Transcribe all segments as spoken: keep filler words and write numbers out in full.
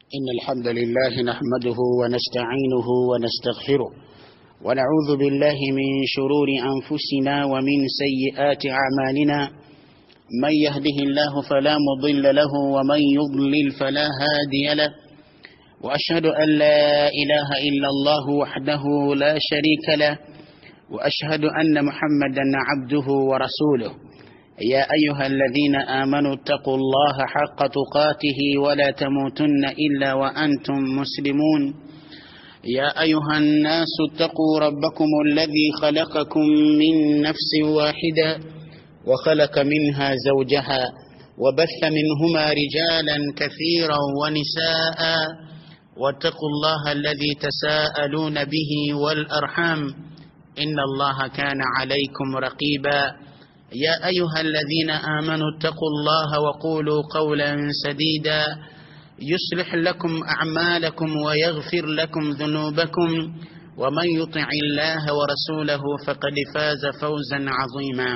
إن الحمد لله نحمده ونستعينه ونستغفره ونعوذ بالله من شرور أنفسنا ومن سيئات أعمالنا. من يهده الله فلا مضل له ومن يضلل فلا هادي له، وأشهد أن لا إله إلا الله وحده لا شريك له، وأشهد أن محمدا عبده ورسوله. يا أيها الذين آمنوا اتقوا الله حق تقاته ولا تموتن إلا وأنتم مسلمون. يا أيها الناس اتقوا ربكم الذي خلقكم من نفس واحدة وخلق منها زوجها وبث منهما رجالا كثيرا ونساء، واتقوا الله الذي تساءلون به والأرحام إن الله كان عليكم رقيبا. يا أيها الذين آمنوا اتقوا الله وقولوا قولا سديدا يصلح لكم أعمالكم ويغفر لكم ذنوبكم، ومن يطع الله ورسوله فقد فاز فوزا عظيما.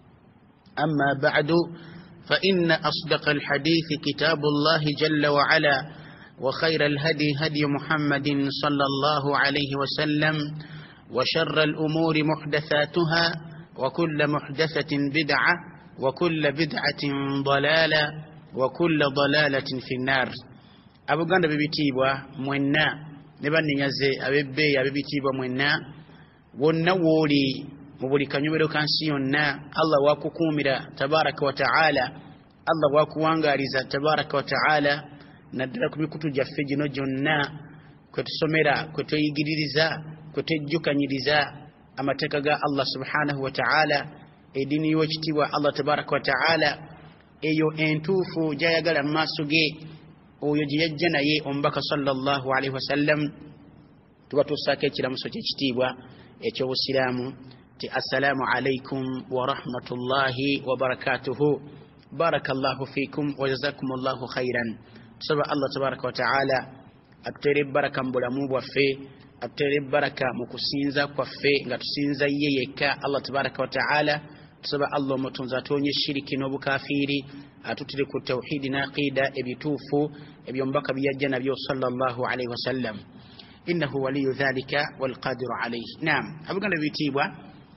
أما بعد، فإن أصدق الحديث كتاب الله جل وعلا، وخير الهدي هدي محمد صلى الله عليه وسلم، وشر الأمور محدثاتها، وكل محدثة بدعة، وكل بدعة ضلالة، وكل ضلالة في النار. أبو غانا ببتيبوا منا نبان نيازي أبيبي أبيبتيبوا منا ونولي مبولي كنيوبرو كانسيوننا الله واكو كوميرا تبارك وتعالى، الله واكو وانغاريزا تبارك وتعالى. ندرك بكتو جفجي نجونا كتو سميرا كتو يجريزا كتو جوكا نيريزا amatekaga Allah subhanahu wa ta'ala edini yochitiwa Allah tabarak wa ta'ala eyo entufu jayagala masuge oyo jiyajjana ye ombaka sallallahu alaihi wasallam tubatusake kiramuso kyekitibwa ekyo busiramu ti assalamu alaikum wa rahmatullahi wa barakatuhu. Barakallahu fikum wa jazakumullahu khairan. Saba Allah tabarak wa ta'ala atere baraka mbulamu bwaffe, atere baraka mukusinza kwaffe nga tusinza yeyeka Allah tabaraka wa ta'ala. Tusaba Allah mutunza tonye shiriki n'obukafiri, atutire ku tauhidi na aqida ebitufu ebyombaka byajja nabyo sallallahu alayhi wasallam. Innahu waliyu dhalika wal qadir alayhi. Naam, abuganda bitibwa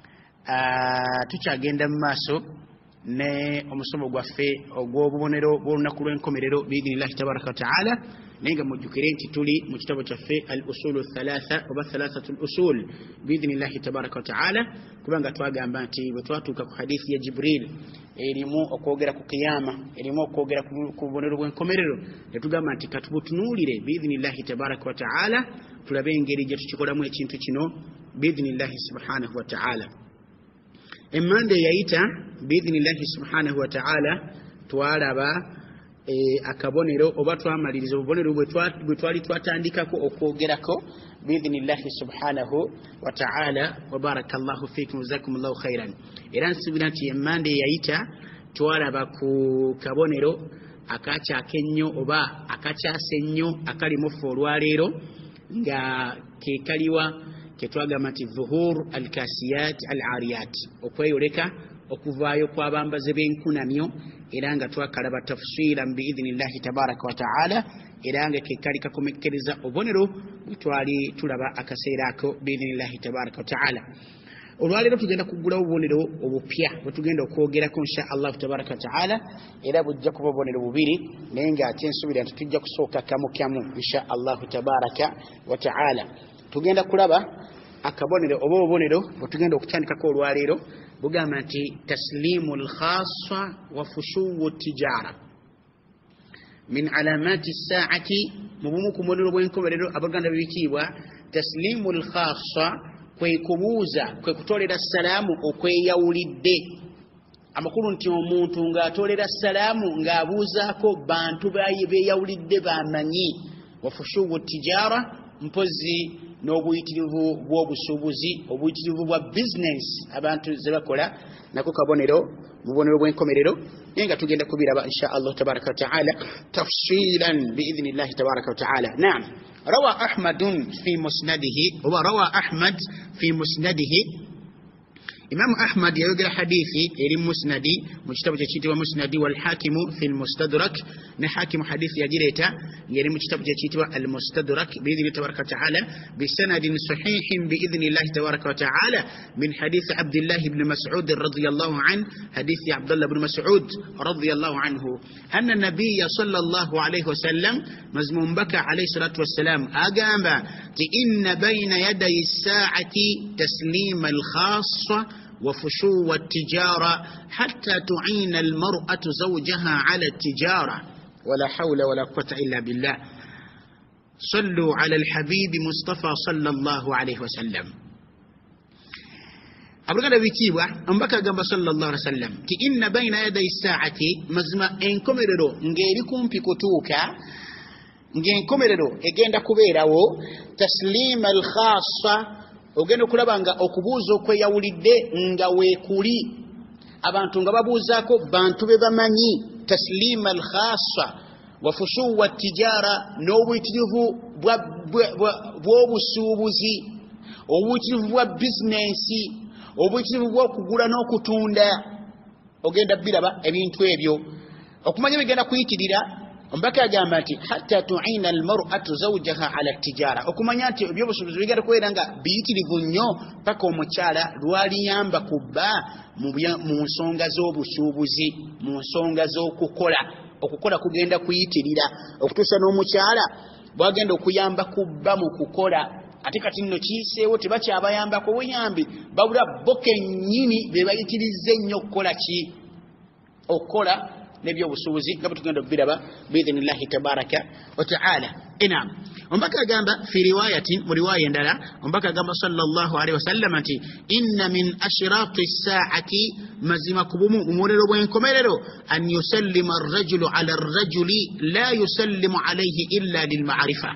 tukyagenda mu maaso ne omusomo gwaffe ogw'obubonero bw'olunaku lw'enkomerero biidhnillahi tabaraka wa ta'ala, nenga mujukire nti tuli mu kitabo kyaffe al-usulu thalatha oba thalathatu al-usul biidhnillahi tabaraka wa ta'ala, kubanga twagamba nti bwe twatuuka ku hadithi ya Jibril erimu okwogera ku kiyama, erimu okwogera ku bubonero bw'enkomerero, netugamba nti katubutunuulire biidhnillahi tabaraka wa ta'ala, tulabe engeri gye tukikolamu ekintu kino biidhnillahi subhanahu wa ta'ala. Emmande yayita biidhnillahi subhanahu wa ta'ala twalaba E, akabonero oba twamaliriza obubonero bwe twali twatandikako okwogerako biidhnillahi subhanahu wa ta'ala. Wa barakallahu fikum jazakumullahu khairan. Era nsibira nti emmande yayita twalaba ku kabonero akakyaka ennyo oba akakyasa ennyo akali mufu olwaleero nga ke kaliwa ketwagamba nti dhuhur al-kasiyat al-ariyat, okweyoleka okuvaayo kw'abambaze b'enkunamyo, era nga twakalaba tafsiran biidhnillahi tabaraka wa ta'ala, era nga kekali kakomekkereza obubonero bwe twali tulaba akaseera ako biidhnillahi tabaraka wa ta'ala. Olwaleero tugenda kuggulawo obubonero obupya bwe tugenda okwogerako insha Allah tabaraka wa ta'ala, era bujja kuba obubonero bubiri, naye nga ate nsubira nti tujja kusooka kamu kamu insha Allah tabaraka wa ta'ala. Tugenda kulaba akabonero oba obubonero bwe tugenda okutandikako olwaleero bugamba nti taslimu al-khassa wa fushuwu tijara min alamati saati. Mubumu ku bubonero bw'enkomerero abaganda bibitibwa taslimu al-khassa, kwe kubuuza kwe kutolera salaamu okweyawulidde. Amakulu nti omuntu ng'atolera salaamu ng'abuuzaako bantu beeyawulidde bamanyi. Wa fushuwu tijara, mpozi n'obuyitirivu bw'obusuubuzi, obuyitirivu bwa business abantu ze bakola, nako kabonero mu bubonero bw'enkomerero, naye nga tugenda kubiraba insha Allah tabaraka wa ta'ala tafsilan biidhnillahi tabaraka wa ta'ala. Naam, rawa Ahmadun fi musnadihi wa rawa Ahmad fi musnadihi Imam Ahmad yayogera hadithi eri musnadi mu kitabu kyitibwa musnadi wal hakimu fil mustadrak ne hakimu hadithi yagireta yeri mu kitabu kyitibwa al mustadrak bi idhni tabaraka ta'ala bi sanadin sahihin bi idhni Allah tabaraka ta'ala min hadith Abdullah ibn Mas'ud radiyallahu an hadith Abdullah ibn Mas'ud radiyallahu anhu anna nabiy sallallahu alayhi wasallam mazmum baka alayhi salatu wassalam agamba ti inna bayna yaday as-sa'ati taslim al-khassa وفشو التجارة حتى تعين المرأة زوجها على التجارة ولا حول ولا قوة إلا بالله صلوا على الحبيب مصطفى صلى الله عليه وسلم أبغى بيتيبوا أمبكا جنب صلى الله عليه وسلم كإن بين يدي الساعة مزما إنكم يردو نجيركم في كتوكا نجيكم يردو إجينا كبيرة تسليم الخاصة ogenda okulaba nga okubuuza okweyawulidde nga weekuli abantu nga babuuzaako bantu be bamanyi taslima al-khassa wa fushuwa at-tijara n'obuyitirivu bw'obusuubuzi obuyitirivu bwa bizinensi obuyitirivu bw'okugula n'okutunda ogenda biraba ebintu ebyo okumanya bigenda kuyitirira ombaka agamba nti hatta tu'ina al-mar'atu zawjaha ala at-tijara okumanya nti ebyobusuubuzi bigenda kubeera nga biyitirivu nnyo paka omukyala lwaliyamba kubba mu nsonga z'obusuubuzi mu nsonga z'okukola okukola kugenda kuyitirira okutuusa n'omukyala bwagenda okuyamba kubba mu kukola ate kati nno kiiseewo tebakyabayambako buyambi babula bo kennyini be bayitiriza ennyo okukola ki okukola nebyo busuubuzi nga tugenda biraba biidhnillahi tabaraka wa ta'ala inam ombaka agamba fi riwayatin mu riwaya ndala ombaka agamba sallallahu alaihi wasallam anti inna min ashrati as-sa'ati mazima kubumu umurero bw'enkomerero an yusallima ar-rajulu ala ar-rajuli la yusallimu alayhi illa lil ma'rifa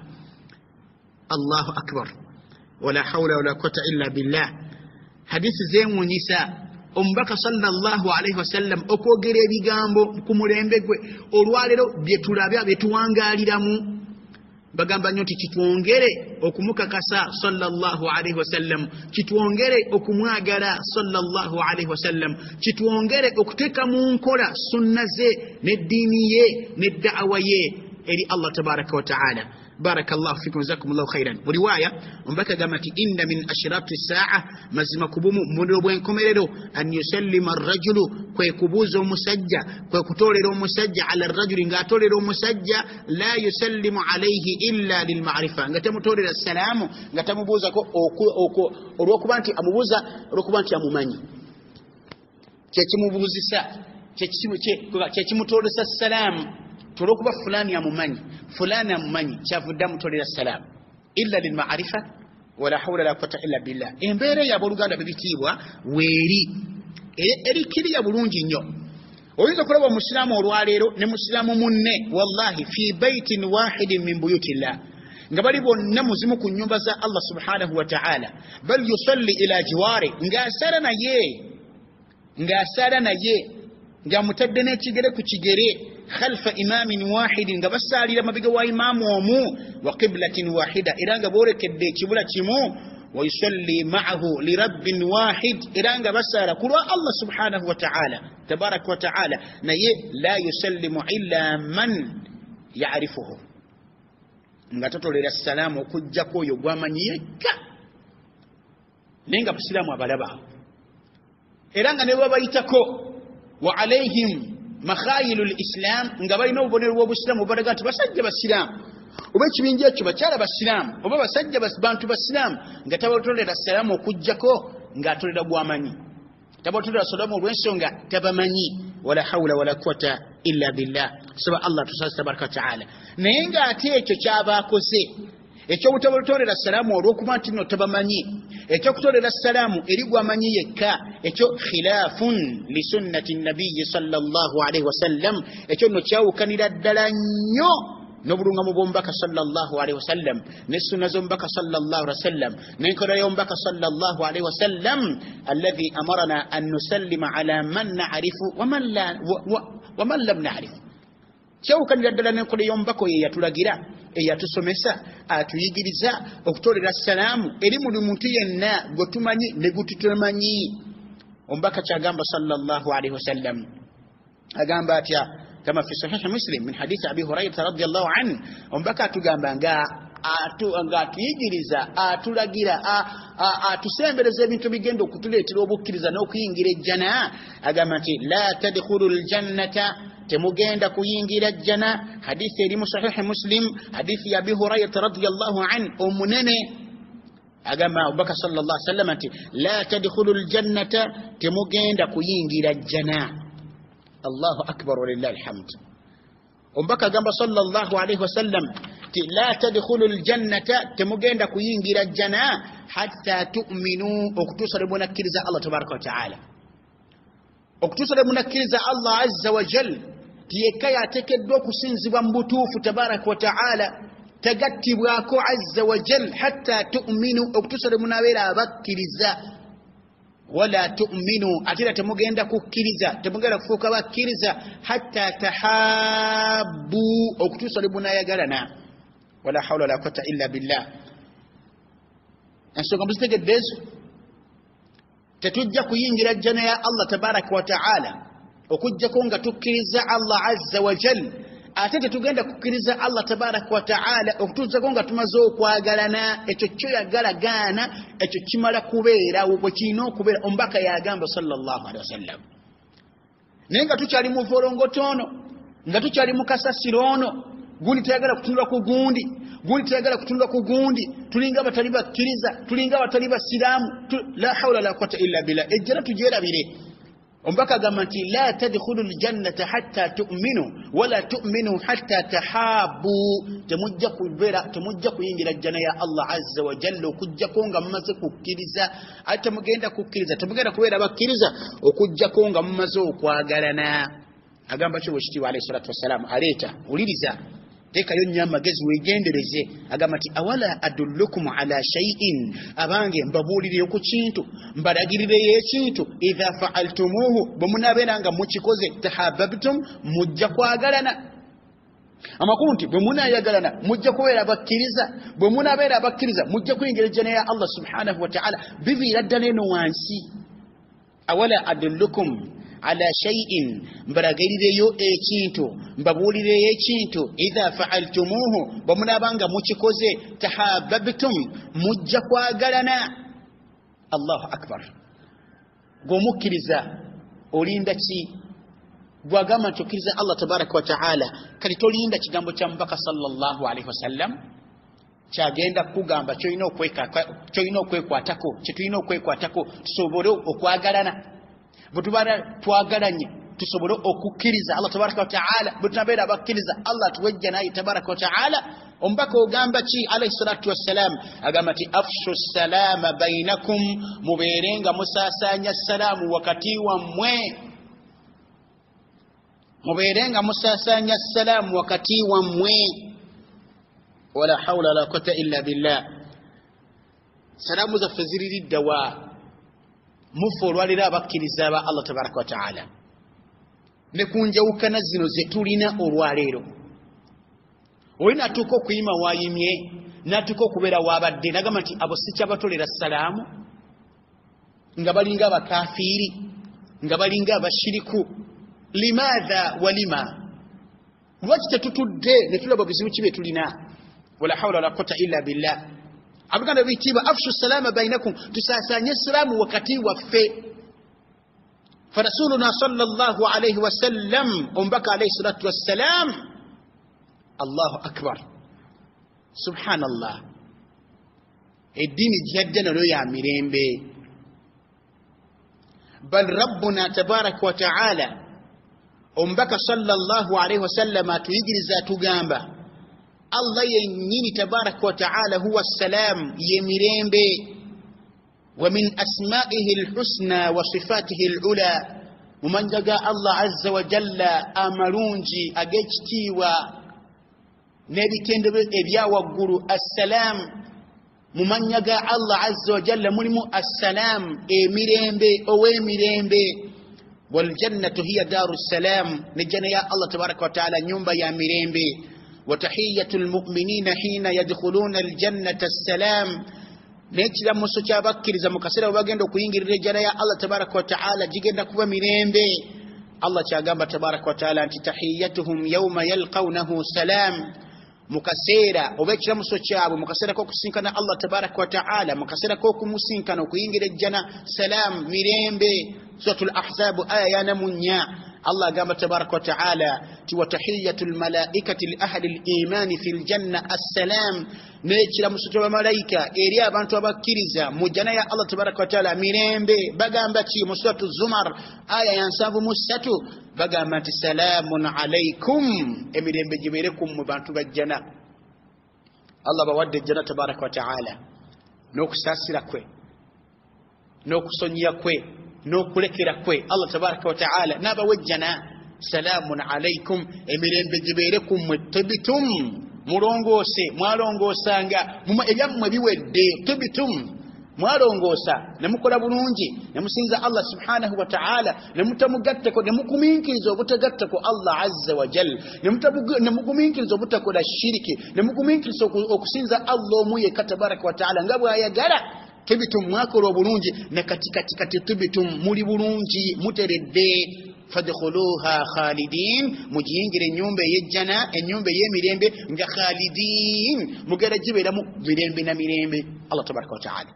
Allahu akbar wala hawla wala quwwata illa billah hadithi zemu nisa ombaka sallallahu alaihi wasallam okwogera ebigambo ku mulembe gwe olwalero bye tulabya bye tuwangaliramu bagamba nnyo kitwongere okumukakasa sallallahu alaihi wasallam kitwongere okumwagala sallallahu alaihi wasallam kitwongere okuteeka mu nkola sunna ze n'eddiini ye n'eddawa ye eri Allah tabaraka wa ta'ala بارك الله فيكم جزاكم الله خيرا وروايه امبكا قامت ان من اشراط الساعه مزما كبوم مودو بوين كوميرو ان يسلم الرجل كيكبوز مسجى كيكتوريرو مسجى على الرجل غاتوريرو مسجى لا يسلم عليه الا للمعرفه غاتمتورير السلام غاتمبوزا كو اوكو olwokubanti amubuza olwokubanti amumanyi kyekimubuzisa kyekimu kye kyekimutolesa salam tolokuba fulani amumanyi fulani amumanyi kyavudda mutolera salam illa lil ma'rifa wala hawla la quwwata illa billah embere ya boluganda bibitibwa weeri eri kiri ya bulungi nnyo oyinza kulaba omusilamu olwaleero ne musilamu munne wallahi fi baitin wahidin min buyutillah nga bali bonna muzimu ku nyumba za Allah subhanahu wa ta'ala bal yusalli ila jiwari nga asara naye nga asara naye nga mutadde n'ekigere ku kigere خلف إمام واحد غبسالي لما بيجوا إمام ومو وقبلة واحدة إيران غبورك الدي كبلة تيمو ويصلي معه لرب واحد إيران غبسالة كل الله سبحانه وتعالى تبارك وتعالى ني لا يسلم إلا من يعرفه نغتطل إلى السلام وكجاكو يغوامان يكا نينغا بسلام وبالبا إيران غنبابا يتكو وعليهم makhayilul islam ngabalina obubonero bw'obusilamu baraga nti basajja basilamu oba ekibinja ekyo bakyala basilamu oba basajja bantu basilamu nga tabatolera salamu okujjako ng'atolera bwamanyi tabatolera salamu olw'ensonga tabamanyi wala hawla wala quwwata illa billah saba Allah tusasa tabaraka ta'ala naye ng'ate ekyo kyabaakoze ekyobutabotolera salamu olw'okuba nti no tabamanyi ekyokutolera salamu eri gwamanyi yekka ekyo khilafun li sunnati nabiyyi sallallahu alaihi wasallam ekyo no kyawukanira ddala nnyo n'obulungamu bw'omubaka sallallahu alaihi wasallam ne sunna z'omubaka sallallahu alaihi wasallam n'enkola y'omubaka sallallahu alaihi wasallam alladhi amarana an nusallima ala man na'rifu wa man lam na'rif kyawukanira ddala n'enkola y'omubaka oyo eyatulagira eyatusomesa atuyigiriza okutolera salamu eri buli muntu yenna gwe tumanyi ne gwe tutamanyi ombaka kyagamba sallallahu alayhi wasallam agamba atya kama fi sahih Muslim min hadith Abi Hurairah radhiyallahu anhu ombaka atugamba nga atu angatuyigiriza atulagira atusembereza ebintu bigenda okutuleetera obukkiriza n'okuyingira ejjana agamba nti la tadkhulul jannata temugenda kuyingira jjana hadithi eri mu sahih Muslim hadithi ya Abi Hurairah radhiyallahu anhu omunene agamba Abubakar sallallahu alaihi wasallam nti la tadkhulul jannata temugenda kuyingira jjana Allahu akbar walillahi alhamd ombaka agamba sallallahu alaihi wasallam ti la tadkhulul jannata temugenda kuyingira jjana hatta tu'minu okutusale munakkiriza Allah tabaraka wa taala okutusale munakkiriza Allah azza wa jalla tiyeka yatekeddwa okusinzibwa mu butuufu tabaraka wa taala tagattibwako azza wa jalla hatta tu'minu okutusale munabeera abakkiriza wala tu'minu atira temugenda kukkiriza temugenda kufuuka bakkiriza hatta tahabbu okutusale munayagalana wala hawla wala quwwata illa billah ensonga muzitegeddeezo tetujja kuyingira jjana ya Allah tabaraka wa taala okujjako nga tukkiriza Allah azza wa jalla ate tetugenda kukkiriza Allah tabaraka wa taala okutuuzako nga tumaze okwagalana ekyo kyoyagala gaana ekyo kimala kubeera bwe kirina okubeera ombaka yagamba sallallahu alaihi wasallam naye nga tukyali mu volongotono nga tukyali mu kasasiro ono gundi tayagala kutundwa ku gundi gundi tayagala kutundwa ku gundi tulinga batali bakkiriza tulinga batali basiraamu la hawla la quwwata illa billah ejjana tujerabire ombaka agamba nti la tadkhulul jannata hatta tu'minu wala tu'minu hatta tahabbu temujja kubeera temujja kuyingira jjana ya Allah azza wa jalla okujjako nga mumaze kukkiriza ate mugenda kukkiriza temugenda kubeera bakkiriza okujjako nga mumaze okwagalana agamba kyo bwekitiibwa alayhi salatu wassalamu aleeta uliriza tekayo nnyo amagezi weegendereze agamba nti awala adullukum ala shay'in abange mbabuulire ku kintu mbalagirireyo ekintu idha fa'altumuhu bwe munaabeera nga mukikoze tahabbabtum mujja kwagalana amakulu nti bwe munaayagalana mujja kubeera bakkiriza bwe munaabeera bakkiriza mujja kuyingira ejjana ya Allah subhanahu wa ta'ala biviira ddala eno wansi awala adullukum ala shay'in mbalagirireyo ekintu mbabuulireyo ekintu idha fa'altumuhu bwe munaabanga mukikoze tahabbabtum mujja kwagalana Allahu akbar gwomukkiriza olinda ki gwagamba nti okkiriza Allah tabaraka wa ta'ala kati tolinda kigambo kya mubaka sallallahu alaihi wasallam kyagenda kugamba kyolina okwekwatako kyetulina okwekwatako tusobole okwagalana butubara twagalanye tusobole okukkiriza Allah tabaraka wa ta'ala butunabeera abakkiriza Allah tuwejja naye tabaraka wa ta'ala ombaka ogamba ki alayhi salatu wassalam agamba ti afshu salama bainakum mubeerenga musaasanya salaamu wakati wammwe mubeerenga musaasanya salaamu wakati wammwe wala hawla wala quwwata illa billah salaamu zaffe ziriridda wa mufu olwalira abakkiriza aba Allah tabaraka wa ta'ala ne kunjawukana zino ze tulina olwaleero olina atuuka okuyima waayimye n'atuuka okubeera waabadde nagamba nti abo si kyabatolera salaamu nga balinga abakafiiri nga balinga abashiriku limaadha walima lwaki tetutudde ne tulaba bizibu ki bye tulina wala hawla wala quwwata illa billah abaganda bitiba afshu salama bainakum tusasanye salamu wakati waffe فرسولنا صلى الله عليه وسلم أمبك عليه الصلاة والسلام الله أكبر سبحان الله الدين جدنا لو يعملين به بل ربنا تبارك وتعالى أمبك صلى الله عليه وسلم تيجري ذات جنبه الله ينيني تبارك وتعالى هو السلام يمرين به ومن أسمائه الحسنى وصفاته العلى ومن جاء الله عز وجل أمرونجي أجتيوا نبي تندب إبيا وقولوا السلام ومن جاء الله عز وجل ملمو السلام إمرين بي أو إمرين بي والجنة هي دار السلام نجنا يا الله تبارك وتعالى نيومبا يا إمرين بي وتحية المؤمنين حين يدخلون الجنة السلام nekira muso kyabakiriza mukasera bagenda okuyingirira ejjana ya Allah tabaraka wa taala jigenda kuba mirembe. Allah kyagamba tabaraka wa taala nti tahiyyatuhum yawma yalqawnahu salam. Mukasera obekira muso kyabo mukasera ko kusinkana Allah tabaraka wa taala mukasera ko kumusinkana okuyingira ejjana salam mirembe. Suratul Ahzab aya ya namunya Allah agamba tabaraka wa taala ti wa tahiyyatul malaikati li ahli al-iman fil janna assalam. Nekira musoto wa malaika eri abantu abakiriza mu jana ya Allah tabaraka wa taala mirembe. Bagamba ki mu suratul Zumar aya ya nsavu musatu bagamba nti salamun alaykum emirembe jiberekum mu bantu bajjana. Allah bawadde jana tabaraka wa taala n'okusasira kwe n'okusonyiya kwe n'okulekera kwe Allah tabaraka wa taala naba wajjana salamun alaykum emirembe jiberekum mutabitum mulongose mwalongosanga muma ebyammwe biwedde tubitum mwalongosa nemukola bulungi nemusinza Allah subhanahu wa ta'ala nemutamugatteko nemukuminkiriza obutagatteko Allah azza wa jalla nemukuminkiriza obutakola shiriki nemukuminkiriza okusinza Allah omuye katabaraka wa ta'ala ngabwe ayagala tubitum mwakola obulungi ne katikati kati tubitum muli bulungi muteredde fadkhuluha khalidin mujingire nyumba yejjana enyumba yemirembe nga khalidin mugera jibera mu mirembe na mirembe Allah tabaraka wa ta'ala.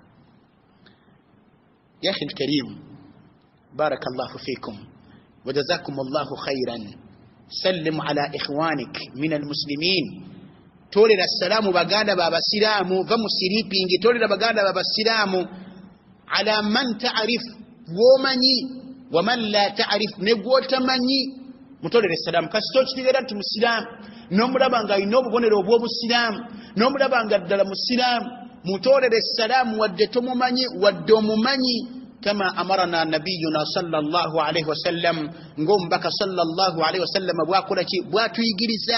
يا أخي الكريم بارك الله فيكم وجزاكم الله خيرا. سلم على إخوانك من المسلمين. تولد السلام بغادا بابا السلام فمسيريبينج تولد بغادا بابا السلام على من تعرف ومني ومن لا تعرف نقوة مني متولد السلام كستوش تغيرات مسلم نمرا بانغا ينوب بونيرو بوبو السلام نمرا بانغا دلم السلام متولد السلام ودتم مني ودوم مني كما أمرنا نبينا صلى الله عليه وسلم نقوم بك صلى الله عليه وسلم بواكولتي بواتو يجرزا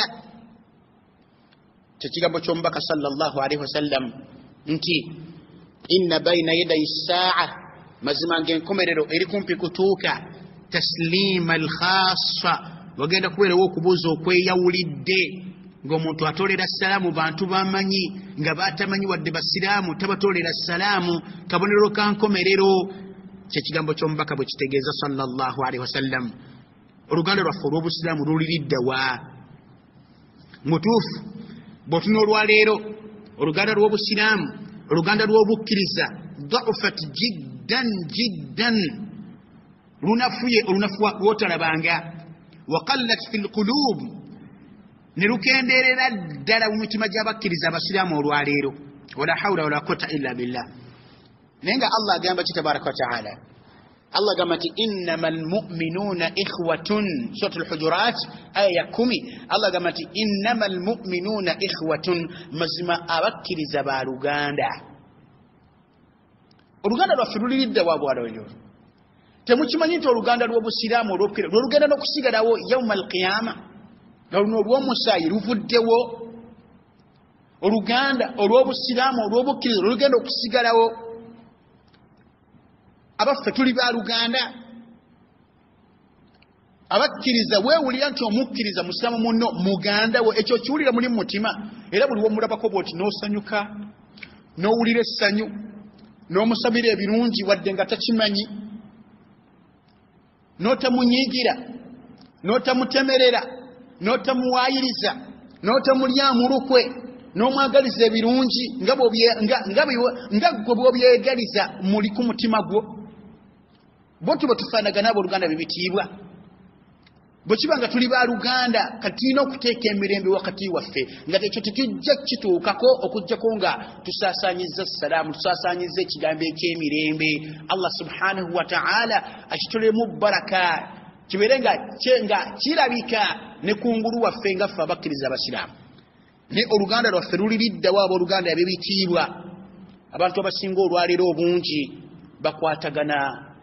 تتيغا بوچوم بك صلى الله عليه وسلم انتي إن بين يدي الساعة مزمان جن كوميرو إريكم بكتوكا تسليم الخاصة وغيدا كويرا وكبوزو كوي يوليدي ngomuntu atolera salamu bantu bamanyi nga batamanyi wadde basiramu tabatolera salamu kabonero kankomerero kye kigambo ky'omubaka bwe kitegeeza sallallahu alaihi wasallam. Oluganda lwaffe olw'obusiraamu luliridda wa mutuufu bw'otuna olwaleero oluganda lw'obusiraamu oluganda lw'obukkiriza dha'ufat jiddan jiddan lunafuye olunafuwa lwotalabanga wa qallat fil qulub nirukenderera ddala mu mitima gy'abakkiriza abasiraamu olwaleero wala hawla wala quwwata illa billah. Nenga Allah agamba kitabaraka wa ta'ala Allah agamba ati innamal mu'minuna ikhwatun suratul hujurat aya ya kumi Allah agamba ati innamal mu'minuna ikhwatun mazima abakkiriza ba luganda. Oluganda lwaffe luliridde wabwala wenyo temukimanyi nti oluganda lw'obusiraamu olw'okkiriza lw'oluganda n'okusigalawo yawmal qiyama nga luno olw'omusaayi luvuddewo. Oluganda olw'obusiraamu olw'obukkiriza olugenda okusigalawo. Abaffe tuli ba luganda abakkiriza weewulira nti omukkiriza musiramu munno muganda wo ekyo kiwulira muli mu mutima era buli womulabako bw'oti n'osanyuka n'owulira essanyu n'omusabira ebirungi wadde nga takimanyi n'otamunyiigira n'otamutemerera n'otamuwaayiriza n'otamulyamu lukwe n'omwagaliza ebirungi nga bw'obyegaliza muli ku mutima gwo. Bo tuba tufaanagana abooluganda bibitiibwa bwe kiba nga tuli ba luganda kati tulina okuteeka emirembe wakati waffe nga ekyo tekijja kituukako okujjako nga tusaasaanyizza salaamu tusaasaanyizza ekigambo eky'emirembe. Allah subhanahu wa ta'ala akitolemu baraka kibeere nga kirabika ne kungulu waffe nga ffe abakkiriza abasiraamu. Ne oluganda lwaffe luliriddawo abooluganda ebibitiibwa abantu abasinga olwaleero obungi bakwatagana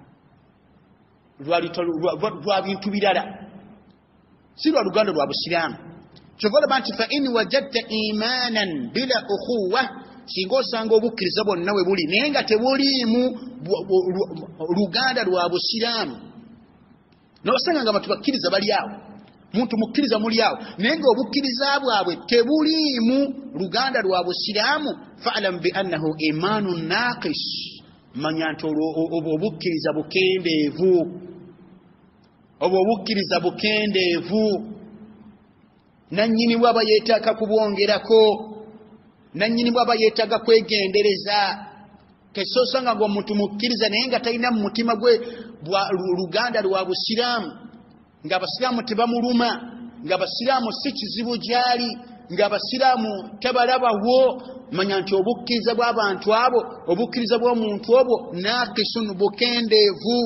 lwa bintu birala si lwa luganda lwa busiraamu. Kyova olaba nti fa in wajadta imanan bila ukhuwa singa osanga obukkiriza bwonna we buli naye nga tebuliimu luganda lwa busiraamu n'osanga nga abantu bakkiriza bali awo muntu mukkiriza muli awo naye nga obukkiriza bwabwe tebuliimu luganda lwa busiraamu fa'lam bi annahu imaanun naaqis manya nti obukkiriza bukendeevu obwo obukkiriza bukendeevu nannyini bwaba yeetaaga kubwongerako nannyini bwaba yeetaaga kwegendereza tesosanga ng'omuntu mukkiriza naye nga talina mu mutima gwe luganda lwa busiraamu ng'abasiraamu tebamuluma ng'abasiraamu si kizibu gyali ng'abasiraamu tabalabawo manya nti obukkiriza bw'abantu abo obukkiriza bw'omuntu obwo naakisun bukendeevu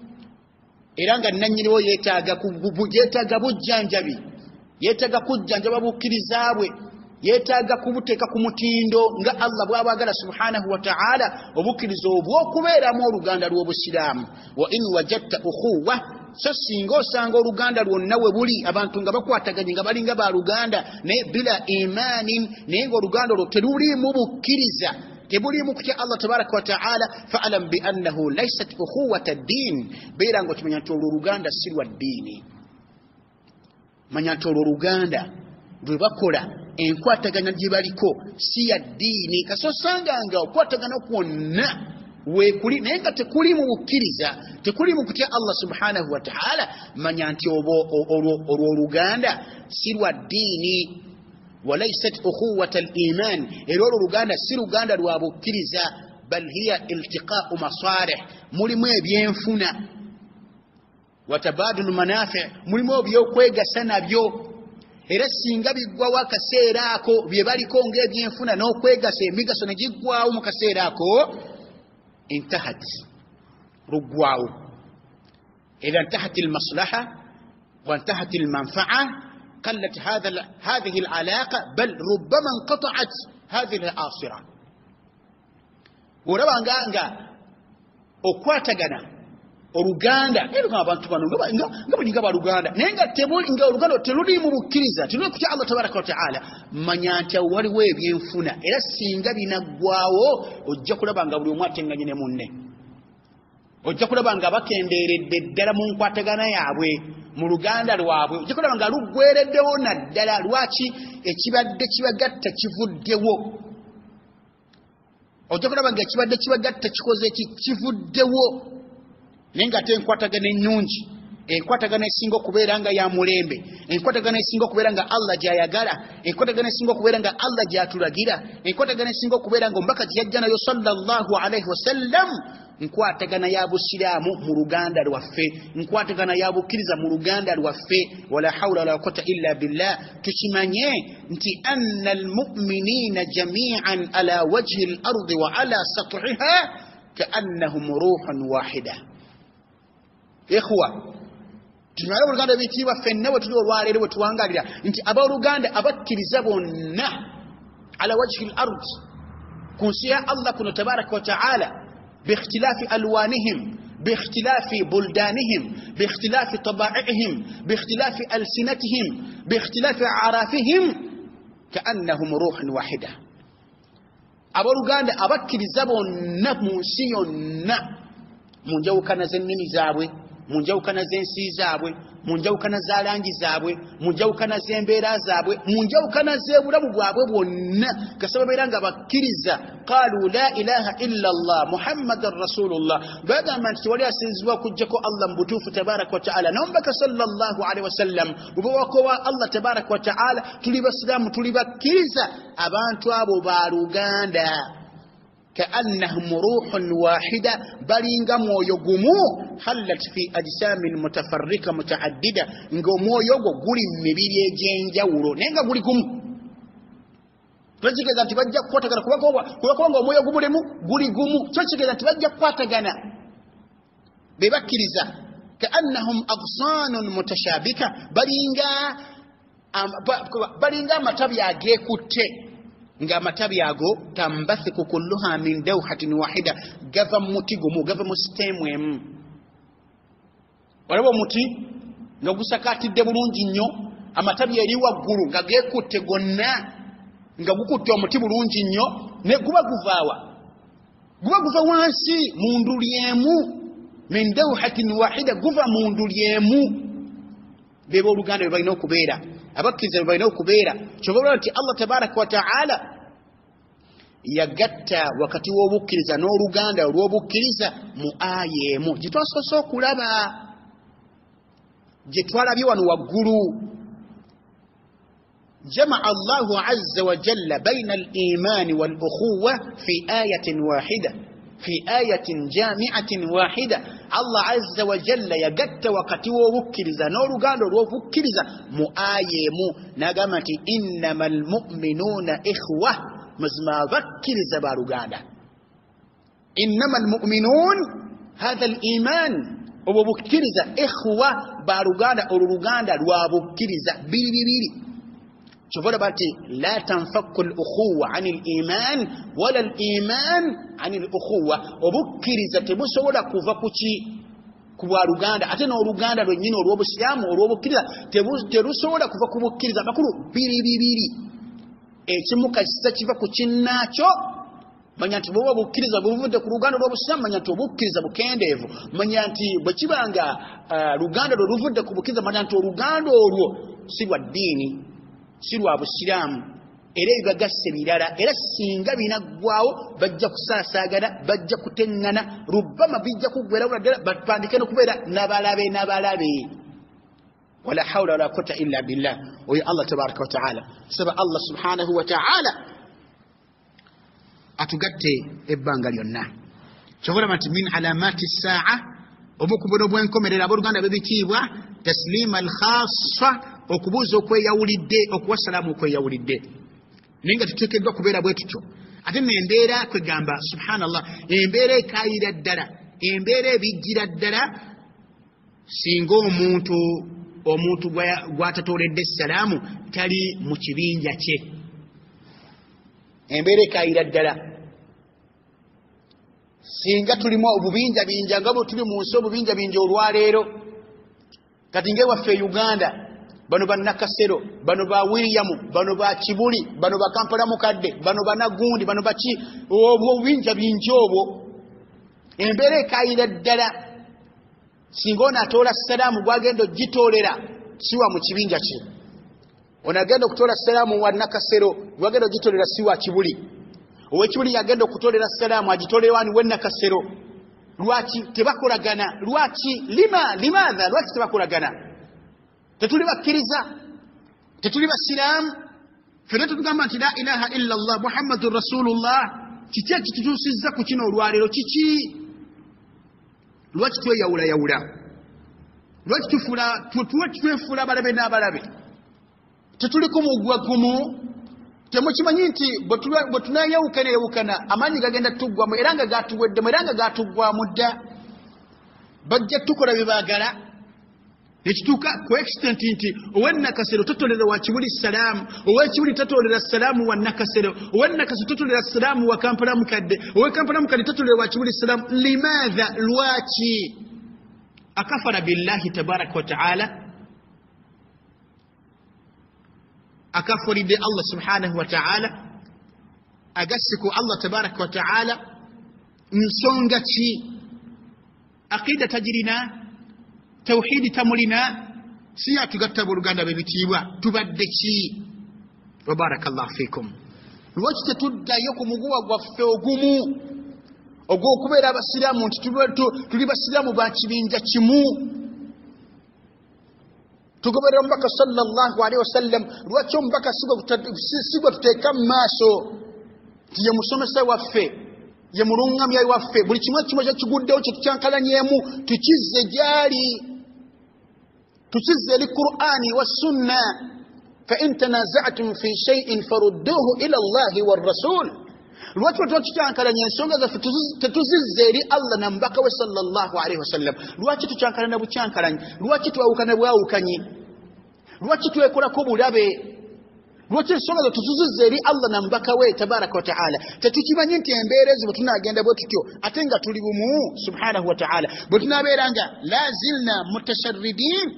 era nga nannyiniwo yeetaaga yeetaaga bujjanjabi yeetaaga kujjanjaba bukkiriza bwe yeetaaga kubuteeka ku mutindo nga Allah bw'abagala subhanahu wa ta'ala obukkiriza obw'okubeeramu oluganda lw'obusiraamu wa in wajadta ukhuwa so singa osanga oluganda lwonna we buli abantu nga bakwataganye nga balinga ba luganda naye bila imaanin naye ng'oluganda olwo teruliimu bukkiriza tebuliimu kutya Allah tabaraka wa ta'ala fa'alam bi annahu laysat ukhuwata ddiin beera ng'okimanya nti olwo oluganda si lwa ddiini manya nti olwo oluganda lwe bakola enkwataganya gye baliko si ya ddiini kasosanga nga okwatagana kwonna weekuli naye nga tekuliimu bukkiriza tekuliimu kutya Allah subhanahu wa ta'ala manya nti olwo oluganda si lwa ddiini walaysat ukhuwata al-iman era olwo oluganda si luganda lwa bukkiriza bal hiya iltiqa'u masalih mulimu ebyenfuna watabadulu manafi mulimu ebyokwegasa nabyo era singa biggwawo akaseera ako bye baliko ng'ebyenfuna n'okwegasa emigaso ne giggwawo mu kaseera ako intahat ruggwawo إذا انتهت المصلحة وانتهت المنفعة قلت هذا هذه العلاقة بل ربما انقطعت هذه الآصرة وربما نغا okwatagana oluganda ero nga abantu bano nga bulinga ba luganda naye nga tebuli nga oluganda teluli mu bukkiriza tulwe kutya Allah tabaraka wa taala manya nti waliwo ebyenfuna era singa binaggwawo ojja kulaba nga buli omu atenganye ne munne ojja kulaba nga bakendeeredde ddala mu nkwatagana yaabwe mu luganda lwabwe ojja kulaba nga luggwereddewo naddala lwaki ekibadde kibagatta kivuddewo ojja kulaba nga ekibadde kibagatta kikoze kivuddewo naye nga ate enkwatagana ennungi enkwatagana esinga okubeera nga ya mulembe enkwatagana esinga okubeera nga Allah gy'ayagala enkwatagana esinga okubeera nga Allah gy'atulagira enkwatagana esinga okubeera nga omubaka gye yajja nayo sallallahu alaihi wasallam nkwatagana ya busiraamu mu luganda lwaffe nkwatagana ya bukkiriza mu luganda lwaffe wala hawla wala quwwata illa billah tukimanye nti anna almu'minina jami'an ala wajhi al-ardi wa ala sathiha ka'annahum ruhun wahida ikhwa tunayo oluganda bitiibwa ffenna bwe tuli olwaleero bwe tuwangalira nti abooluganda abakkiriza bonna ala wajhi al-ard ku nsi ya Allah kuno tabaraka wa ta'ala باختلاف ألوانهم باختلاف بلدانهم باختلاف طبائعهم باختلاف ألسنتهم باختلاف أعرافهم كأنهم روح واحدة أبو لغاند أبكر زبون موسيون من جو كان زنني زابوي من جو كان زنسي زابوي من جو كان زالانجي زابوي من جو كان زنبيرا زابوي من جو كان زبولا بوابو بونا كسبب إيرانغا بكريزا قالوا لا إله إلا الله محمد رسول الله بعد ما تولي سنزوا كجكو الله مبتوف تبارك وتعالى نومبك صلى الله عليه وسلم وبوكوا الله تبارك وتعالى تولي بسلام تولي بكريزا أبانتو أبو باروغاندا كأنهم روح واحدة بلينغا مويو غمو حلت في أجسام متفرقة متعددة نغو مويو غوري مبيلي جنجاورو نغا غوري غمو twachikeza nti bajja kukwatagana kuba kubanga omwoyo gubulemu guli gumu twachikeza nti bajja kukwatagana be bakkiriza kaannahum agsanun mutashabika balinga balinga amatabi ageekutte nga amatabi ago tambathiku kulluha min dawhatin wahida gava muti gumu gava mu sitemu emu walaba omuti nga gusakatidde bulungi nnyo amatabi eri waggulu nga geekutte gonna nga gukutte omuti bulungi nnyo ne guba guvaawa guba guva wansi mu nduli emu min dawhatin wahida guva mu nduli emu bebo oluganda bwe balina okubeera abakkiriza bwe balina okubeera kyova nti Allah tabaraka wa ta'ala yagatta wakati w'obukkiriza n'oluganda olw'obukkiriza mu aya emu gye twasoose okulaba gye twalabye wano waggulu جمع الله عز وجل بين الإيمان والأخوة في آية واحدة في آية جامعة واحدة الله عز وجل يقت وقتي ووكرز نور قالوا ووكرز مؤايم نقمت إنما المؤمنون إخوة مزما ذكرز بارقادا إنما المؤمنون هذا الإيمان ووكرز إخوة بارقادا ورقادا ووكرز بيري بيري شوفوا باتي لا تنفك الأخوة عن الإيمان ولا الإيمان عن الأخوة وبكرزة تبسولا كوفاكوشي kuwa Uganda ate no Uganda lwe nyino olwo busiyamu olwo bukiriza terusobola kuva ku bukiriza bakulu biri bibiri ekimuka kisa kiva ku kinnacho manya nti bwo bukiriza buvudde ku Uganda olwo busiyamu manya nti obukiriza bukendeevu manya nti bwe kibanga uh, Uganda lwo luvudde ku bukiriza manya nti Uganda olwo si lwa dini si lwa busiramu era ebagasse birala era singa binaggwawo bajja kusaasagana bajja kutengana rubama bijja kugwera ddala batandike n'okubeera nabalabe nabalabe wala hawla wala quwwata illa billah oyo Allah tabaraka wa taala saba Allah subhanahu wa taala atugatte ebbanga lyonna kyovula mati min alamati saa obukubono bw'enkomerera abooluganda bebitiibwa taslima alkhassa okubuuza okweyawulidde okuwasalamu okweyawulidde ninga tutekeddwa kubeera bwe tutyo ate n'embeera kwegamba subhanallah embeera ekayira ddala embeera ebijjira ddala singa omuntu omuntu gw'atatooledde essalaamu tali mu kibinja kye embeera ekayira ddala singa tulimu obubinja binja nga bwe tuli mu nsi obubinja binja olwaleero kati ng'ewaffe e Uganda bano ba Nakasero bano ba William bano ba Kibuli bano ba Kampala Mukadde bano ba Nagundi bano ba ki obwo binja binja obwo embeera ekayira ddala singa ono atoola salaamu gwagenda ogitoolera siwa mu kibinja kye ono agenda okutoola salaamu wa Nakasero gwagenda ogitoolera siwa Kibuli ow'Ekibuli yagenda okutoolera salaamu agitoolera wani we Nakasero lwaki tebakolagana lwaki lima limadha lwaki tebakolagana tetuli bakkiriza tetuli basiraamu fena tutugamba nti la ilaha illa Allah Muhammadur Rasulullah kiki ekitutuusizza ku kino olwaleero kiki lwaki tweyawula yawula lwaki tufula twefuula abalabe n'abalabe tetuli kumugwa gumu temukimanyi nti bwe tunayawukana yawukana amaanyi gagenda tuggwamu era nga gatuweddemu era nga gatuggwamu dda bajja tukola bye baagala nekituuka ku extent nti owe Nakasero totolera wa Kibuli salaamu owe Kibuli tatolera salaamu wa Nakasero owe Nakasero totolera salaamu wa Kampala Mukadde owe Kampala Mukadde tatolera wa Kibuli salaamu limadha lwaki akafara billahi tabaraka wa taala akafuridde Allah subhanahu wa ta'ala agasiku Allah tabaraka wa ta'ala nsonga ki aqida tajirina tawhidi tamulina siya tugatta buluganda bebitiibwa tubadde ki wa barakallahu fikum lwaki tetuddayo ku muguwa gwaffe ogumu ogw'okubeera abasiraamu nti tuli basiraamu ba kibinja kimu tugoberera omubaka sallallahu alaihi wasallam lwaki omubaka sigwe tuteeka mu maaso nti ye musomesa waffe ye mulungamya waffe buli kimu kimu kyekiguddewo kyetukyankalanyemu tukizze gyali tukizze eri Qur'ani wa sunna fa in tanaza'tum fi shay'in farudduhu ila Allahi war rasul lwaki tukyankalanya ensonga zaffe tetuzizze eri Allah na mubaka we sallallahu alaihi wasallam lwaki tukyankalana bukyankalanya lwaki twawukana bwawukanyi lwaki twekolako bulabe lwaki ensonga zo tuzizze eri Allah na mubaka we tabaraka wa ta'ala tetukimanyi nti embeera ezo bwe tunagenda bwe tutyo ate nga tuli bumu subhanahu wa ta'ala bwe tunabeeranga lazilna mutasharridin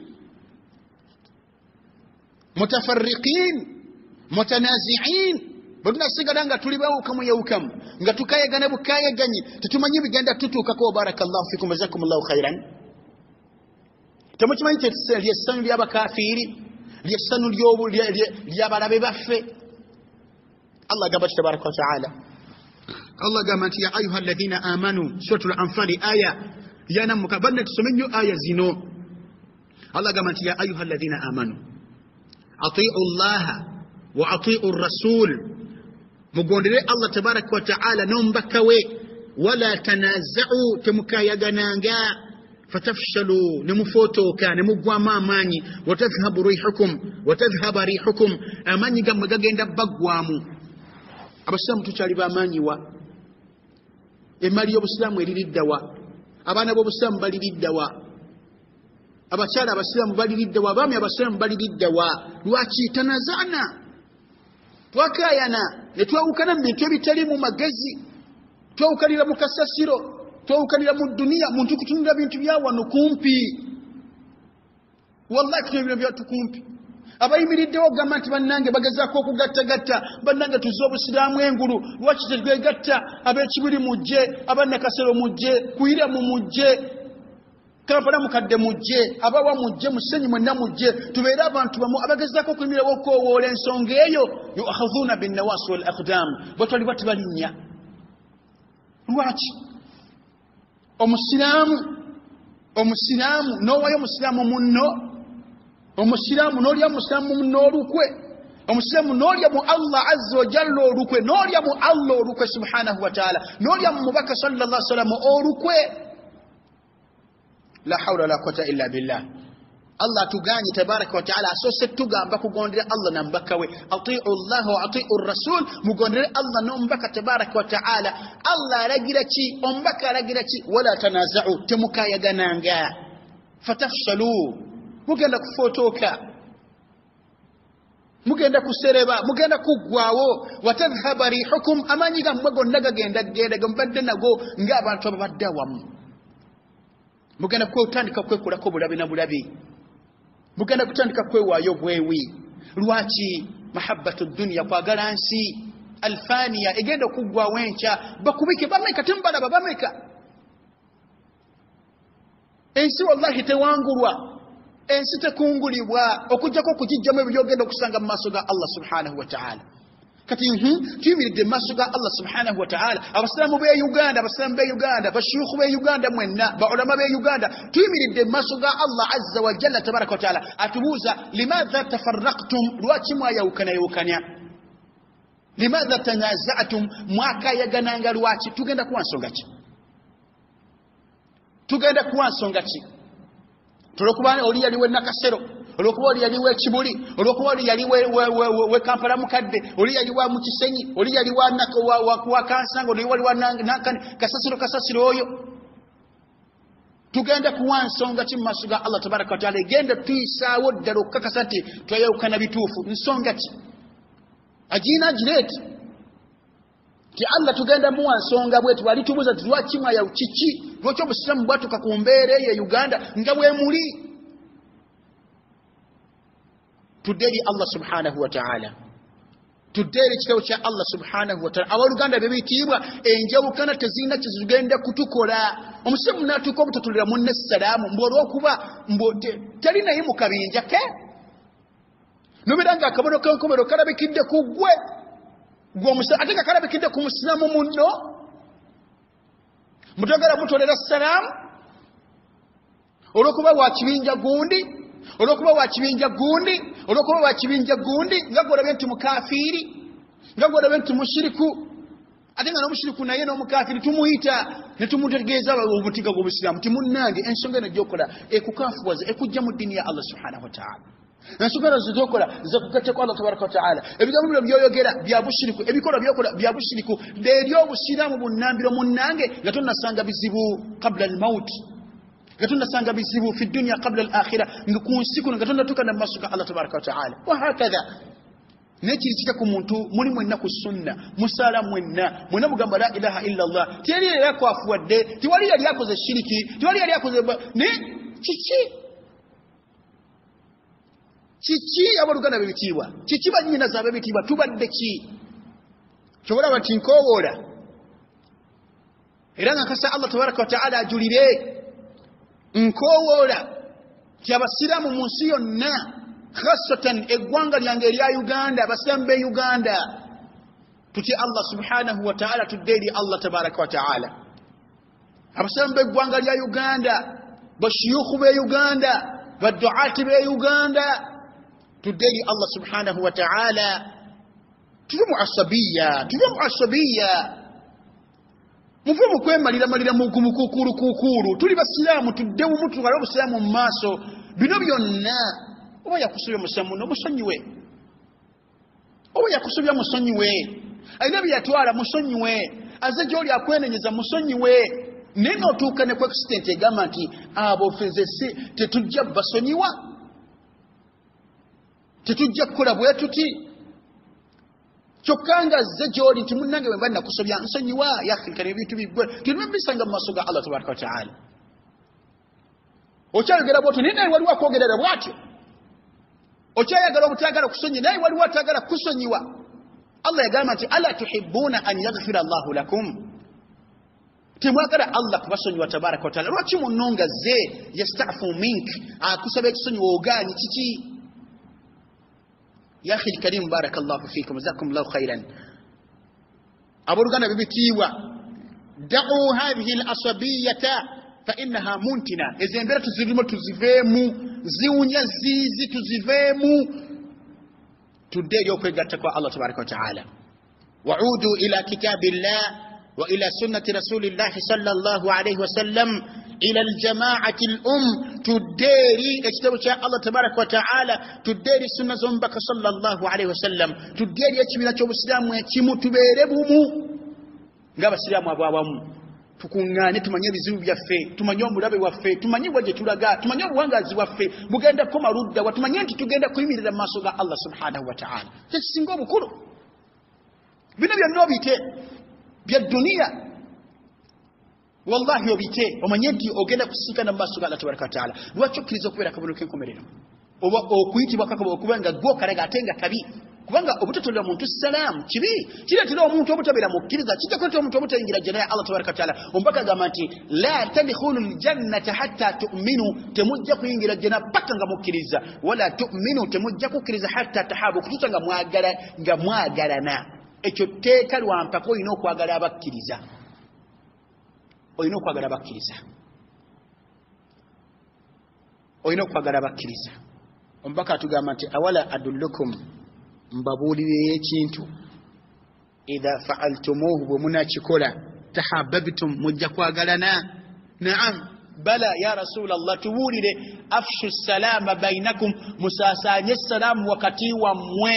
mutafarriqin mutanazi'in bwe tunasigala nga tuli bawukamu yawukamu nga tukayagana bukayaganyi tetumanyi bigenda tutuukako barakallahu fikum jazakumullahu khairan temukimanyi kyekisera lyessanyu ly'abakafiiri lyessanyu ly'abalabe baffe. Allah agamba nti tabaraka wa taala, Allah agamba nti ya ayuha alladhina amanu, suratul anfali aya yanamuka. Banne tusome nnyo aya zino. Allah agamba nti ya ayuha alladhina amanu atiu llaha wa atiu rasul, mugondere Allah tabaraka wa taala n'omubaka we. Wala tanaza'u, temukayagananga. Fatafshalu, nemufotoka nemugwamu amaanyi. Watadhhabu rihukum watadhhaba rihukum, amaanyi gammwe gagenda baggwamu. Abasiraamu tukyali b'amaanyi wa? Emmali y'obusiraamu eriridda wa? Abaana b'obusiraamu baliridda wa? Abakyala abasiraamu baliridda wa? Abaami abasiraamu baliridda wa? Lwaki? Tanaza'na, twakayana ne twawukana mu bintu ebitali mu magezi, twawukanira mu kasasiro, twawukanira mu duniya. Muntu kutunira bintu bya wano kumpi, wallahi kutunira bintu bya kumpi. Abayimiriddewo gamba nti bannange bagezaako okugattagatta, bannange tuzze obusiraamu engulu, lwaki tetwegatta? Ab'ekibiri mujje, abannakasero mujje, kuyira mu mujje, Kampala mukadde mujje, abawa mujje, musenyi mwenna mujje, tubeere abantu bamu abagezaako okuyimirirawo okwowoola ensonga eyo. Yu'akhadhuuna binnawaasi wal aqdaam, batwali bati balinnya. Lwaki? Omusiraamu omusiraamu n'owaayo omusiraamu munno, omusiraamu n'olya musiraamu munno olukwe, omusiraamu n'olya mu Allah azza wa jalla olukwe, n'olya mu Allah olukwe subhanahu wa ta'ala, n'olya mu mubaka sallallahu alaihi wasallam olukwe. La hawla la quwwata illa billah. Allah tuganye tabaraka wa taala asose tugamba kugondera Allah na mbaka we. Atiu Allah wa atiu rasul, mugondere Allah no mbaka tabaraka wa taala. Allah aragira ki, ombaka aragira ki? Wala tanaza'u, temukayagananga. Fatafshalu, mugenda kufotoka, mugenda kusereba, mugenda kuggwawo. Watadhhaba rihukum, amaanyi gammwe gonna gagenda genda gambadde nago ng'abantu ababadde awamu. Mugenda kutandika kwekolako bulabi na bulabi, mugenda kutandika kwewaayo bwewi. Lwaki? Mahabbatu dunya, kwagala nsi. Alfaniya, egenda okuggwawo enkya. Bakubike bameka, tembalaba bameka. Ensi wallahi tewangulwa, ensi tekungulibwa okujjako okugijjamu ebyogenda okusanga mu maaso ga Allah subhanahu wa ta'ala. Kati mhm tuyimiridde mu maaso ga Allah subhanahu wa ta'ala. Abasiraamu b'e Uganda, abasiraamu b'e Uganda, bashuyukhu b'e Uganda mwenna, baulama b'e Uganda, tuyimiridde mu maaso ga Allah azza wa jalla tabaraka wa ta'ala. Atubuuza, limadha tafarraqtum, lwaki mwayawukana yawukanya? Limadha tanaza'tum, mwakayagananga lwaki? Tugenda kuwa nsonga ki? Tugenda kuwa nsonga ki? Tulokubana oli yali we Nakasero, olwokuba oli yali we Kibuli, olwokuba oli yali we Kampala mukadde, oli yali wa Mukisenyi, oli yali wa Kansanga, oli wali wa Nankani, kasasiro kasasiro oyo. Tugenda kuwa nsonga ki mu maaso ga Allah tabaraka wa ta'ala? Egenda tuyisaawo ddala okukakasa nti twayawukana bituufu. Nsonga ki? Agiina agireeti ti Allah tugenda muwa nsonga bwetu. Alitubuuza ti lwaki mwayawu kiki? Lwaki obusiraamu bwatuka ku mbeera eyo e Uganda nga bwe muli? Tuddeeri Allah subhanahu wa ta'ala, tuddeeri ekitabo kya Allah subhanahu wa ta'ala. Abaluganda bebitiibwa, enjawukana tezirina kizigenda kutukola. Omusiraamu n'atuuka obutatulira munne salaamu mbw'olwokuba teri naye mu kabinja ke, nobeera nga akabono k'enkomero kalabikidde ku ggwe ate nga kalabikidde ku musiraamu munno. Mutagala mutolera salaamu olwokuba wa kibinja gundi, olwokuba wa kibinja gundi, olwokuba wa kibinja gundi, nga gwolabye nti mukafiiri, nga gwolabye nti mushiriku. Ate nga n'omushiriku naye n'omukafiiri tumuyita ne tumutegeeza obutiga bw'obusiraamu ti munnange ensonga eno gy'okola ekukafuwaza, ekujja mu ddiini ya Allah subhanahu wa ta'ala. Ensonga eno z'okola zikugatteko Allah tabaraka wa ta'ala. Ebigambo bino by'oyogera bya bushiriku, ebikola by'okola bya bushiriku. Eri obusiraamu bunnambiro munnange nga tonnasanga bizibu qabla al-maut, nga tonnasanga bizibu fi dunya qabla al-akhirah, nga ku nsi kuno nga tonnatuukana mu maaso ga Allah tabaraka wa ta'ala. Wa hakadha nekiri kika ku muntu muli mwenna ku sunna, musala mwenna mwenna mugamba la ilaha illa Allah. Teri yali akwafuwadde, tiwali yali akoze shiriki, tiwali yali akoze ne kiki kiki abaluganda bebitiibwa, kiki bannyina zaabe bitiibwa, tubadde ki? Kyobola bati nkowoola era nga nkasa Allah tabaraka wa ta'ala ajulire, nkowoola Tiabasiramu mu nsi yonna khassatan eggwanga lyange erya Uganda abasiramu be Uganda tutye Allah subhanahu wa ta'ala tudde eri Allah tabaraka wa ta'ala abasiramu be eggwanga lya Uganda bashiyukhu be Uganda baduati be Uganda tudde eri Allah subhanahu wa ta'ala tuve mu asabiya tuve mu asabiya muve mu kwemalira malira mu kumukukuru kukuru tuli basiramu tudde mu mutu ngalo busiramu mu maaso bino byonna oba yakusubya musamu no musonyiwe oba yakusubya musonyiwe ayina byatwala musonyiwe aze gyoli akwenenyeza musonyiwe neno tukane ku extent egamba nti abo fezesi tetujja basonyiwa tetujja kukola bwe tuti chokanga ze gyoli nti munnange bwe mbanna kusobya nsonyiwa yakhikana ebintu bigwe tinubisanga mu maso ga Allah tabaraka wa ta'ala okyayogera bw'otyo naye naye waliwo akwogerera bw'atyo okyayagala obutagala kusonyi naye waliwo atagala kusonyiwa Allah yagamba nti ala tuhibbuna an yaghfira Allahu lakum timwagala Allah kubasonyiwa tabaraka wa ta'ala lwaki munnonga ze yastafu mink akusaba ekusonyiwa ogaanyi kiki ya akhi karim barakallahu fikum jazakumullahu khairan aburugana bibitiwa da'u hadhihi al-asabiyyata fa innaha muntina ezembera tuzirimo tuzivemu ziunya zizi tuzivemu tuddeyo kwegatta kwa Allah tabaraka wa ta'ala wa'udu ila kitabillah wa ila sunnati rasulillah sallallahu alayhi wa sallam ila al-jama'ati al-um tuderi ekitabu kya Allah tabaraka wa ta'ala tuderi sunna zombaka sallallahu alayhi wa sallam tuderi ekibira ky'obusiramu ekimu tubeere bumu ng'abasiramu abo abamu tukungane tumanye ebizibu byaffe tumanye omulabe waffe tumanye bwaje tulaga tumanye obuwangazi waffe bugenda ko marudda watumanye nti tugenda kuyimirira mu maaso ga Allah subhanahu wa ta'ala kisinga obukulu bino byonna obite bya dunia wallahi obite omanye nti ogenda kusikana mu maaso ga Allah tabaraka wa ta'ala lwaki okkiriza okubeera kabono k'enkomerero oba okuyitibwa kakabo okubanga gwo kalaga atenga kabi kubanga obutotolera muntu salamu kibi kiretera omuntu obutabera mukkiriza kijja kweta omuntu obutayingira jannah ya Allah tabaraka wa ta'ala ombaka gamba nti la tadkhulul jannata hatta tu'minu temujja kuyingira jannah paka nga mukkiriza wala tu'minu temujja kukkiriza hatta tahabu kututa nga mwagala nga mwagalana ekyo teeka lwampaka olina okwagala abakkiriza olina okwagala abakkiriza olina okwagala abakkiriza ombaka atugamba nti awala adullukum mbabulire ekintu idha fa'altumuhu bwe munakikola tahabbabtum mujja kwagalana na'am bala ya rasul Allah tuwulire afshu salama bainakum musasanye salamu wakati wa mwe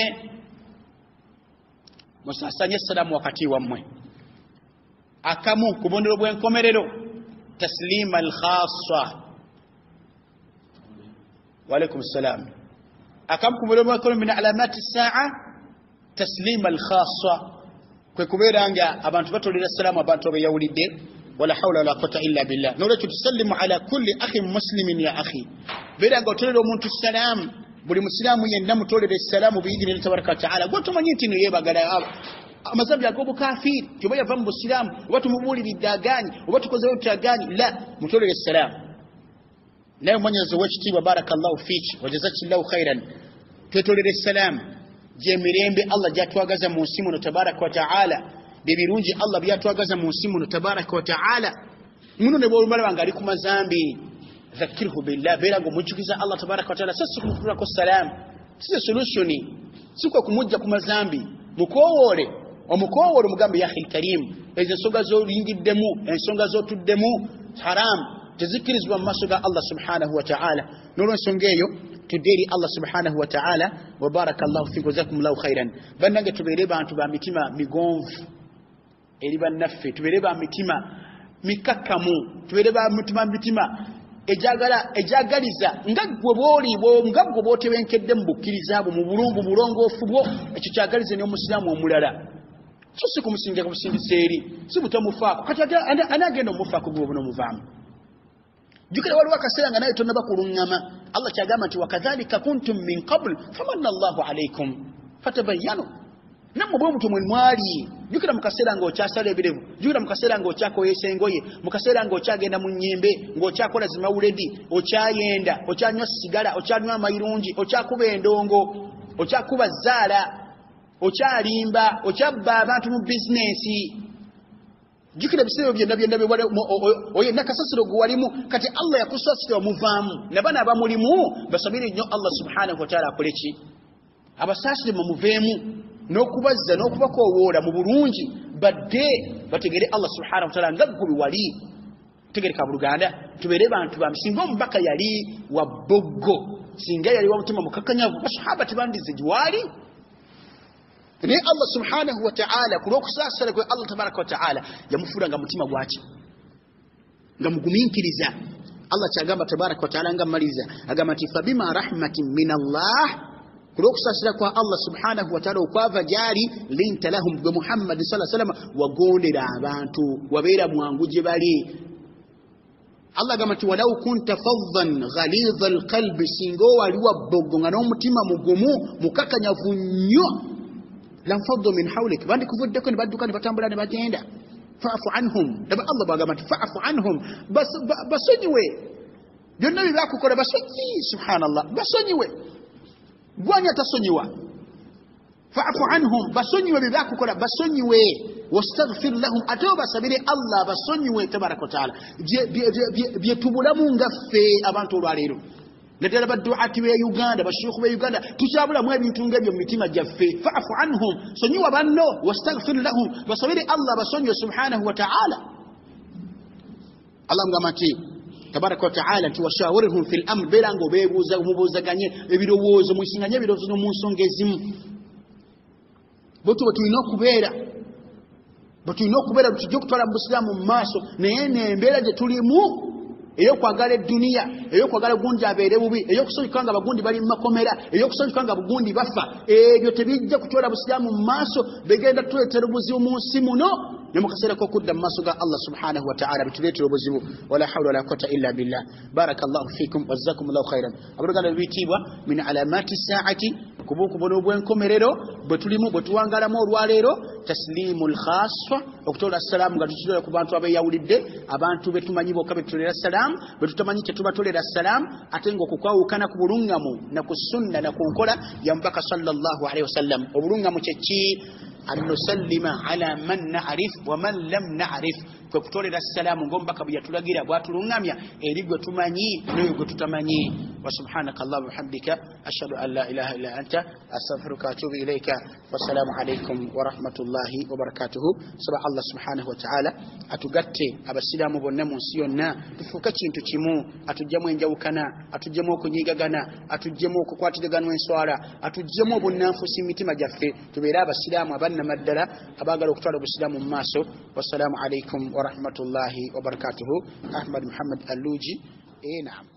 musasanye salamu wakati wa mwe akamu kubondero bw'enkomerero taslima al-khassa wa alaykum assalam akam kubero bakolo min alamati saa taslima al-khassa kwe kuberanga abantu batolera salamu abantu abayawulidde wala hawla wala quwwata illa billah nolekyo tusallimu ala kulli akhin muslimin ya akhi beranga otolera omuntu salamu buli muslimu yenna mutolera salamu biidini tabaraka ta'ala gotomanyi nti no yebagala amazabi agobo kafiri kyoba yava mu busilamu watu mubuliridde aganyi watu kozeyo tyaganyi la mutolera salamu naye mwenyezi w'ekitiibwa barakallahu fiki wajazakillahu khairan twetolere salamu gyemirembe Allah gyatwagaza mu nsi muno tabaraka wa ta'ala bebirungi Allah byatwagaza mu nsi muno tabaraka wa ta'ala muno ne bw'olumala wange ali ku mazambi zakirhu billah beera ng'omujjukiza Allah tabaraka wa ta'ala sisi kumufunako salamu sisi solutioni sikwe kumujja ku mazambi mukowoole omukowoole omugambe ya akhil karim ezo ensonga z'oluyingiddemu ensonga z'otuddemu haramu tezikirizibwa mu maaso ga Allah subhanahu wa ta'ala n'olwensonga eyo tuderi Allah subhanahu wa ta'ala wa barakallahu fikum jazakumullahu khairan banange tubeere bantu ba mitima migonvu eri bannaffe tubeere ba mitima mikakkamu tubeere ba mitima mitima ejagala ejagaliza nga gwe bwoli bwo nga gwe bwotebenkedde mu bukkiriza bwo mu bulungu bulongoofu bwo ekyo kyagalize ne omusiraamu omulala so si kumusinga kumusindisa eri si butamufaako kati anagenda omufaako gwe buno muvaamu jukira waliwo akaseera nga naye tonnaba kuluŋŋama Allah kyagamba nti wakadhalika kuntum min qabl famanna Allahu alaykum fatabayyanu namwe bwe mutu mwe mwali jukira mukasera ngo kyasala ebirevu jukira mukasera ngo kyako yesengoye mukasera ngo kyagenda mu nnyimbe ngo kyakola zimawuledi okyayenda okyanywa sigala okyanywa amayirungi okyakuba endongo okyakuba zaala okyalimba okyabba abantu mu bizinesi jukira bisebo byenda byenda bwale oye nakasasiro gwalimu kati Allah yakusasira omuvamu nabana abamulimu basabire nnyo Allah subhanahu wa ta'ala akoleki abasasire mu muvemu n'okubazza n'okubakowoola mu bulungi badde bategere Allah subhanahu wa ta'ala ngaggubi wali tegere ka buluganda tubere bantu ba singa omubaka yali wa boggo singa yali wa mutima mukakanyavu basahaba tibandize jiwali ne Allah subhanahu wa ta'ala kulokusasala kwa Allah tabaraka wa ta'ala yamufura nga mutima gwaki nga muguminkiriza Allah kyagamba tabaraka wa ta'ala nga maliza agamba ati fabima rahmatin min Allah kulokusasira kwa Allah subhanahu wa ta'ala okwava jali linta lahum bi Muhammad sallallahu alaihi wasallam wagondera abantu wabeera mwanguje bali Allah gamati walau kunta faddan ghalidha alqalbi singo waliwa bogonga n'omutima mugumu mukakanyavu nnyo lamfaddu min hawlik bandi kuvuddeko ne badduka ne batambula ne bagenda fa'fu anhum daba Allah bagamati fa'fu anhum bas basonyiwe byonna byakukola basonyi subhanallah basonyiwe gwanya tasonyiwa fa'fu anhum basonyiwe byakukola basonyiwe wastaghfir lahum atoba sabili Allah basonyiwe tabaraka taala bye tubulamu ngaffe abantu olwalero nedala baduati be Uganda bashukhu be Uganda tuchabula mwe bintu ngebyo mu mitima jaffe fa'fu anhum sonyiwa banno wastaghfir lahum basabili Allah basonyiwe subhanahu wa ta'ala Allah ngamati tabaraka wa ta'ala tuwashawirhum fil amr belango bebuza umubuzaganye ebirowozo musinganye ebirowozo mu nsongezimu botu batulina okubeera batulina okubeera tujja okutwala mu Busiraamu mu maaso naye n'embeera gye tulimu eyokwagala eddunia eyokwagala gundi abeere bubi eyokusanyuka nga bagundi bali mu makomera eyokusanyuka nga bugundi bafa ebyo tebijja kutwala Busiraamu mu maaso begenda tuleetera obuzibu mu nsi muno نمكسر كوكود دماسوغا الله سبحانه وتعالى بتريتو بزيبو ولا حول ولا قوة إلا بالله بارك الله فيكم وجزاكم الله خيرا أبرك على البيتيبا من علامات الساعة كبوك بنوبوينكم ريرو بتلمو بتوانغالا مورwalero تسليم الخاصة اكتول السلام غاتشلو كبانتو ابي يولد abantu betumanyi boka betulera السلام betutamanyi tetubatolera السلام atengo kukwawukana ku bulungamu na ku sunna na ku nkola ya mbaka sallallahu alaihi wasallam obulungamu chechi أن نسلم على من نعرف ومن لم نعرف كتولد السلام ngomba kabuya tulagira bwatulungamya erigwe tumanyi n'ego tutamanyi wa subhanaka allah wa bihamdika ashhadu an la ilaha illa anta astaghfiruka wa atubu ilayka wassalamu alaykum wa rahmatullahi wa barakatuh saba allah subhanahu wa ta'ala atugatte abasilamu bonna mu nsi yonna tufuka kintu kimu atujjamu enjawukana atujjamu okunyigagana atujjamu okukwatiragana enswala atujjamu obunanfusi mitima jaffe tubeera abasilamu abanna maddala abagala okutwala obusiramu mu maaso wassalamu alaykum wa rahmatullahi wa barakatuh. Ahmad Muhammad Aluji. Eh, naam.